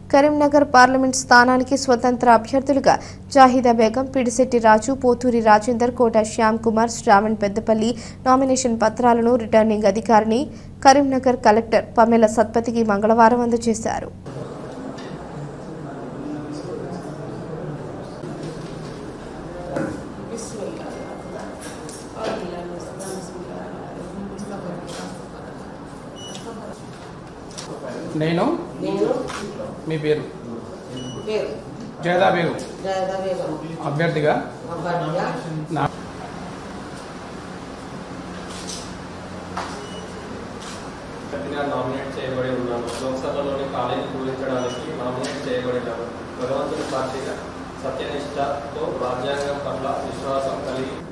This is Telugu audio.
కరీంనగర్ పార్లమెంట్ స్థానానికి స్వతంత్ర అభ్యర్థులుగా జాహిదా బేగం, పిడిశెట్టి రాజు, పోతూరి రాజేందర్, కోట శ్యామ్ కుమార్, శ్రావణ్ పెద్దపల్లి నామినేషన్ పత్రాలను రిటర్నింగ్ అధికారిని కరీంనగర్ కలెక్టర్ పమెల సత్పతికి మంగళవారం అందజేశారు. నేను మీ పేరు జయదా బేగం అభ్యర్థిగా నామినేట్ చేయబడి ఉన్నాను. లోక్సభలోని ఖాళీని పూరించడానికి నామినేట్ చేయబడినాను. భగవంతుని సాక్షిగా సత్యనిష్టతో రాజ్యాంగం పట్ల విశ్వాసం కలిగి